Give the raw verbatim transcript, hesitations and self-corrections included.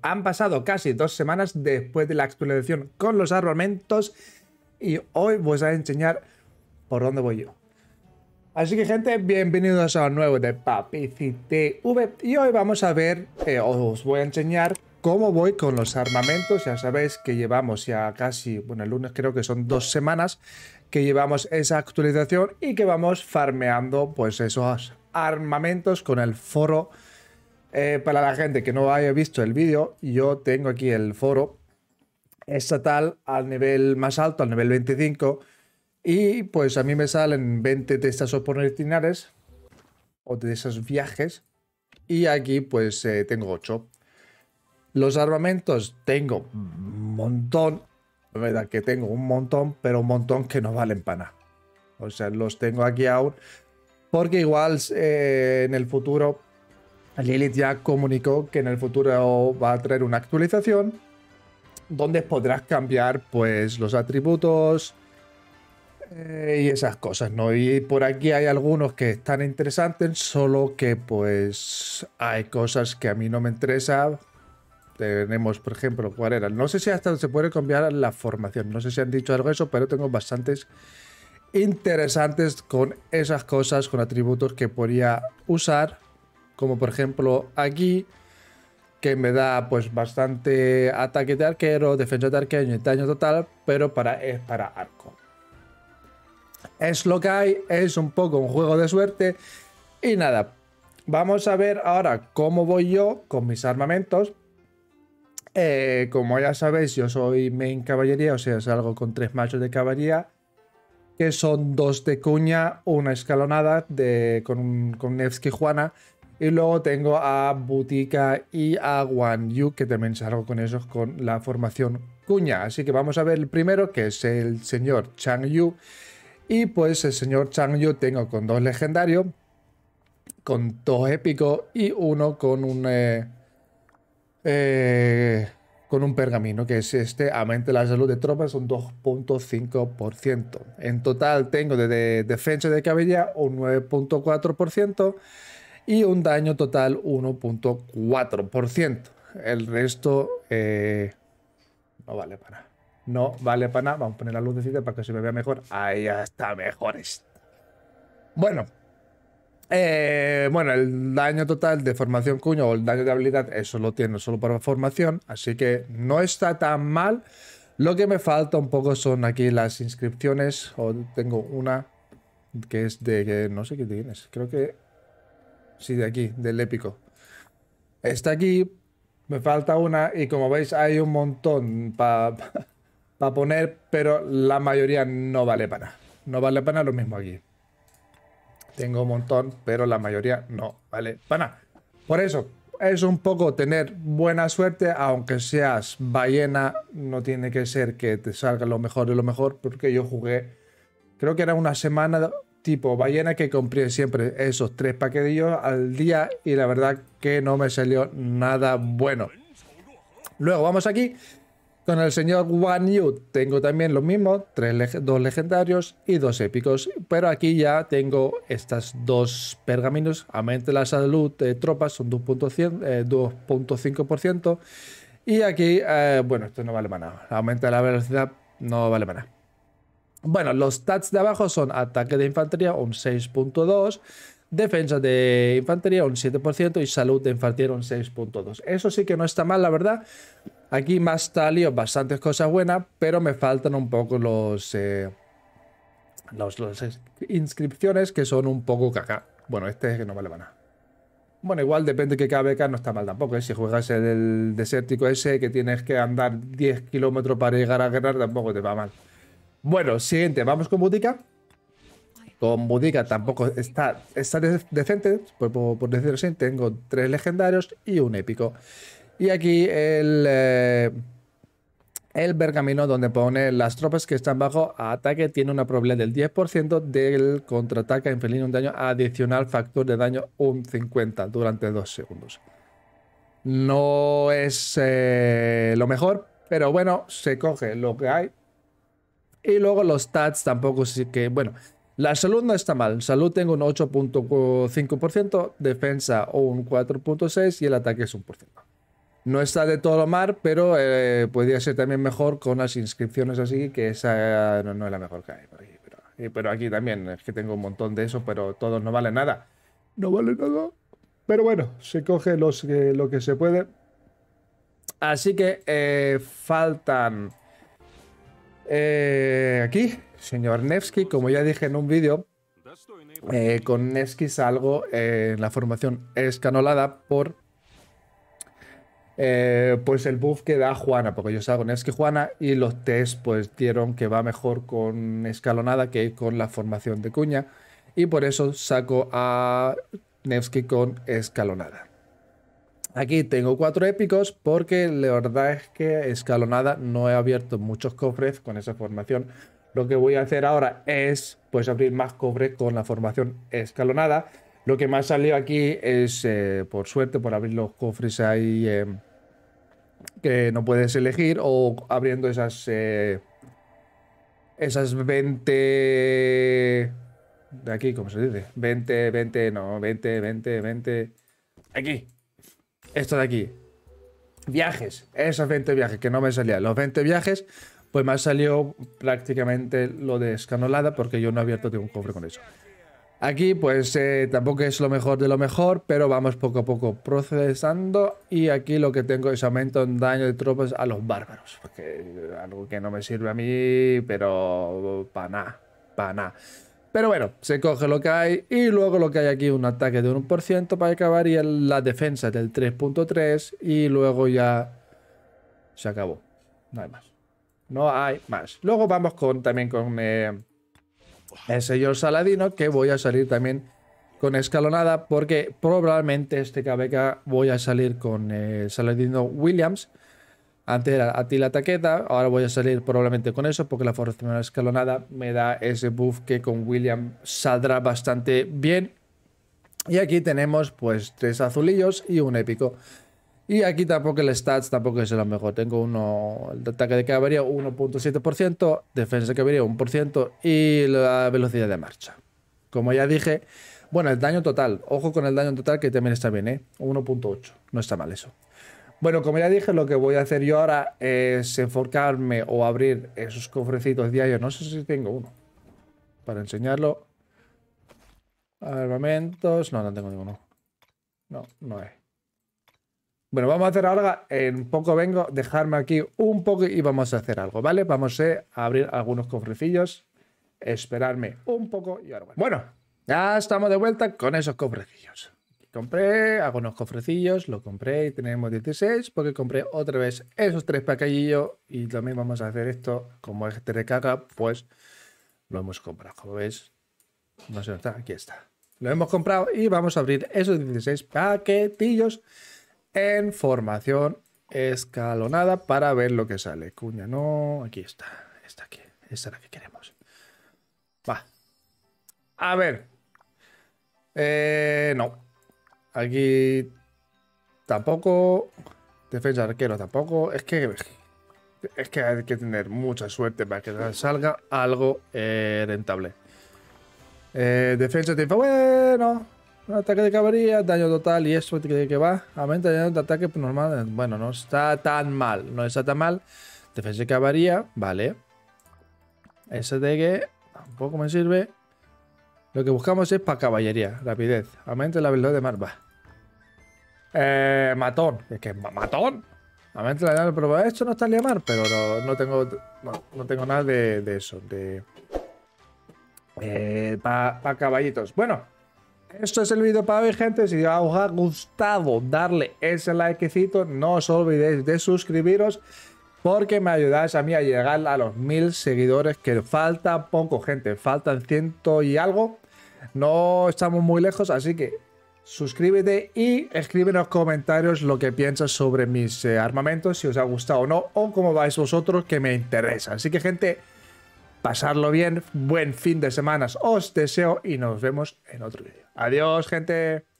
Han pasado casi dos semanas después de la actualización con los armamentos y hoy os voy a enseñar por dónde voy yo. Así que gente, bienvenidos a un nuevo de Papici T V y hoy vamos a ver, eh, os voy a enseñar cómo voy con los armamentos. Ya sabéis que llevamos ya casi, bueno el lunes creo que son dos semanas que llevamos esa actualización y que vamos farmeando pues esos armamentos con el foro. Eh, para la gente que no haya visto el vídeo, yo tengo aquí el foro estatal al nivel más alto, al nivel veinticinco. Y pues a mí me salen veinte de estas oportunidades o de esos viajes. Y aquí pues eh, tengo ocho. Los armamentos tengo un montón. La verdad que tengo un montón, pero un montón que no valen para nada. O sea, los tengo aquí aún. Porque igual eh, en el futuro Lilith ya comunicó que en el futuro va a traer una actualización donde podrás cambiar pues los atributos y esas cosas, ¿no? Y por aquí hay algunos que están interesantes, solo que pues hay cosas que a mí no me interesan. Tenemos, por ejemplo, ¿cuál era? No sé si hasta se puede cambiar la formación, no sé si han dicho algo de eso, pero tengo bastantes interesantes con esas cosas, con atributos que podría usar, como por ejemplo aquí, que me da pues bastante ataque de arquero, defensa de arquero y daño total, pero para, es para arco. Es lo que hay, es un poco un juego de suerte. Y nada, vamos a ver ahora cómo voy yo con mis armamentos. Eh, como ya sabéis, yo soy main caballería, o sea, salgo con tres machos de caballería, que son dos de cuña, una escalonada de, con, un, con Nevsky Juana. Y luego tengo a Butika y a Guan Yu, que también salgo con esos con la formación cuña. Así que vamos a ver el primero, que es el señor Chang Yu. Y pues el señor Chang Yu tengo con dos legendarios, con dos épicos y uno con un eh, eh, con un pergamino, que es este, aumente la salud de tropas un dos punto cinco por ciento. En total tengo de, de defensa de caballería un nueve punto cuatro por ciento y un daño total uno punto cuatro por ciento. El resto eh, no vale para nada. No vale para nada. Vamos a poner la lucecita para que se me vea mejor. Ahí ya está mejor. Bueno. Eh, bueno, el daño total de formación cuña o el daño de habilidad, eso lo tiene solo para formación. Así que no está tan mal. Lo que me falta un poco son aquí las inscripciones. O tengo una que es de... Que no sé qué tienes. Creo que... Sí, de aquí, del épico. Está aquí. Me falta una. Y como veis hay un montón para... para poner, pero la mayoría no vale para nada. No vale para nada, lo mismo aquí. Tengo un montón, pero la mayoría no vale para nada. Por eso, es un poco tener buena suerte, aunque seas ballena, no tiene que ser que te salga lo mejor de lo mejor, porque yo jugué, creo que era una semana tipo ballena que compré siempre esos tres paquetillos al día y la verdad que no me salió nada bueno. Luego vamos aquí. Con el señor Guan Yu tengo también lo mismo, tres leg dos legendarios y dos épicos, pero aquí ya tengo estas dos pergaminos, aumente la salud de tropas, son dos punto cinco por ciento, y aquí, eh, bueno, esto no vale para nada, aumenta la velocidad, no vale para nada. Bueno, los stats de abajo son ataque de infantería, un seis punto dos, defensa de infantería, un siete por ciento, y salud de infantería, un seis punto dos. Eso sí que no está mal, la verdad. Aquí más talio, bastantes cosas buenas, pero me faltan un poco los, eh, los, los inscripciones que son un poco caca. Bueno, este es que no vale para nada. Bueno, igual depende que cada beca no está mal tampoco, ¿eh? Si juegas el desértico ese que tienes que andar diez kilómetros para llegar a ganar, tampoco te va mal. Bueno, siguiente, vamos con Butika. Con Butika tampoco está, está decente, por, por, por decirlo así. Tengo tres legendarios y un épico. Y aquí el, eh, el pergamino donde pone las tropas que están bajo ataque tiene una probabilidad del diez por ciento del contraataque a inferir un daño adicional, factor de daño un cincuenta durante dos segundos. No es eh, lo mejor, pero bueno, se coge lo que hay. Y luego los stats tampoco sí que, bueno, la salud no está mal. Salud tengo un ocho punto cinco por ciento, defensa un cuatro punto seis por ciento y el ataque es un por ciento. No está de todo mal, pero eh, podría ser también mejor con las inscripciones así, que esa no, no es la mejor que hay por aquí. Pero, y- pero aquí también, es que tengo un montón de eso, pero todos no valen nada. No vale nada. Pero bueno, se coge los, que- lo que se puede. Así que eh, faltan eh, aquí, señor Nevsky, como ya dije en un vídeo, eh, con Nevsky salgo eh, en la formación escalonada por eh, pues el buff que da Juana, porque yo salgo Nevsky Juana y los test pues dieron que va mejor con escalonada que con la formación de cuña y por eso saco a Nevsky con escalonada. Aquí tengo cuatro épicos porque la verdad es que escalonada no he abierto muchos cofres con esa formación. Lo que voy a hacer ahora es pues abrir más cofres con la formación escalonada. Lo que me ha salido aquí es, eh, por suerte, por abrir los cofres ahí eh, que no puedes elegir o abriendo esas, eh, esas veinte... De aquí, ¿cómo se dice? veinte, veinte, no, veinte, veinte, veinte... Aquí. Esto de aquí. Viajes, esos veinte viajes que no me salían. Los veinte viajes, pues me ha salido prácticamente lo de escanolada porque yo no he abierto ningún cofre con eso. Aquí pues eh, tampoco es lo mejor de lo mejor, pero vamos poco a poco procesando y aquí lo que tengo es aumento en daño de tropas a los bárbaros. Porque algo que no me sirve a mí, pero para nada, para nada. Pero bueno, se coge lo que hay y luego lo que hay aquí un ataque de uno por ciento para acabar y la defensa del tres punto tres y luego ya se acabó. No hay más. No hay más. Luego vamos con también con eh, el señor Saladino, que voy a salir también con escalonada porque probablemente este K B K voy a salir con eh, Saladino Williams. Antes era Attila Taqueta, ahora voy a salir probablemente con eso porque la formación escalonada me da ese buff que con William saldrá bastante bien. Y aquí tenemos pues tres azulillos y un épico. Y aquí tampoco el stats tampoco es lo mejor. Tengo uno, el ataque de caballería uno punto siete por ciento, defensa de caballería uno por ciento y la velocidad de marcha. Como ya dije, bueno, el daño total. Ojo con el daño total que también está bien, ¿eh? uno punto ocho. No está mal eso. Bueno, como ya dije, lo que voy a hacer yo ahora es enfocarme o abrir esos cofrecitos diarios. No sé si tengo uno para enseñarlo. Armamentos. No, no tengo ninguno. No, no hay. Bueno, vamos a hacer ahora, en poco vengo, dejarme aquí un poco y vamos a hacer algo, ¿vale? Vamos a abrir algunos cofrecillos, esperarme un poco y ahora bueno. Bueno, ya estamos de vuelta con esos cofrecillos. Compré algunos cofrecillos, lo compré y tenemos dieciséis porque compré otra vez esos tres paquillos y también vamos a hacer esto, como es de recarga, pues lo hemos comprado, como veis, no sé dónde está, aquí está. Lo hemos comprado y vamos a abrir esos dieciséis paquetillos en formación escalonada para ver lo que sale. Cuña, no, aquí está, está aquí, esta es la que queremos. Va. A ver. Eh, no. Aquí tampoco. Defensa arquero tampoco. Es que es que hay que tener mucha suerte para que salga algo eh, rentable. Eh, defensa de bueno. Ataque de caballería, daño total y eso que, que va. Aumenta el daño de ataque normal. Bueno, no está tan mal. No está tan mal. Defensa de caballería, vale. Ese de que tampoco me sirve. Lo que buscamos es para caballería. Rapidez. Aumenta la velocidad de mar. Va. Eh, matón. Es que matón. Aumenta la velocidad. Pero esto no está en mar. Pero no, no tengo. No, no tengo nada de, de eso. De. Eh, para pa caballitos. Bueno. Esto es el vídeo para hoy, gente. Si os ha gustado, darle ese likecito. No os olvidéis de suscribiros porque me ayudáis a mí a llegar a los mil seguidores, que falta poco, gente. Faltan ciento y algo. No estamos muy lejos, así que suscríbete y escribe en los comentarios lo que piensas sobre mis eh, armamentos, si os ha gustado o no, o cómo vais vosotros, que me interesa. Así que, gente, pasarlo bien, buen fin de semana os deseo y nos vemos en otro vídeo. Adiós, gente.